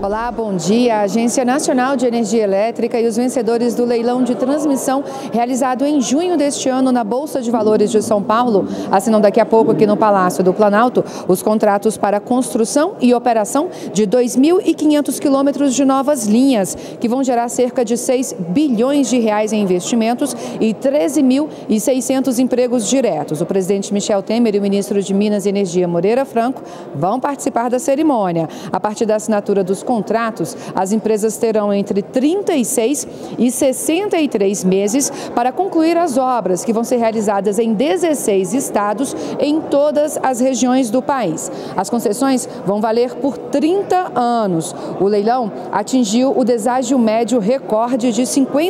Olá, bom dia. A Agência Nacional de Energia Elétrica e os vencedores do leilão de transmissão realizado em junho deste ano na Bolsa de Valores de São Paulo assinam daqui a pouco aqui no Palácio do Planalto os contratos para construção e operação de 2.500 quilômetros de novas linhas, que vão gerar cerca de 6 bilhões de reais em investimentos e 13.600 empregos diretos. O presidente Michel Temer e o ministro de Minas e Energia, Moreira Franco, vão participar da cerimônia. A partir da assinatura dos contratos, as empresas terão entre 36 e 63 meses para concluir as obras, que vão ser realizadas em 16 estados em todas as regiões do país. As concessões vão valer por 30 anos. O leilão atingiu o deságio médio recorde de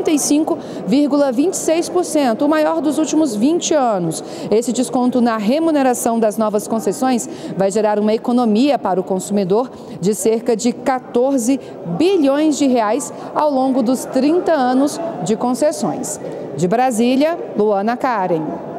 55,26%, o maior dos últimos 20 anos. Esse desconto na remuneração das novas concessões vai gerar uma economia para o consumidor de cerca de 14 bilhões de reais ao longo dos 30 anos de concessões. De Brasília, Luana Karen.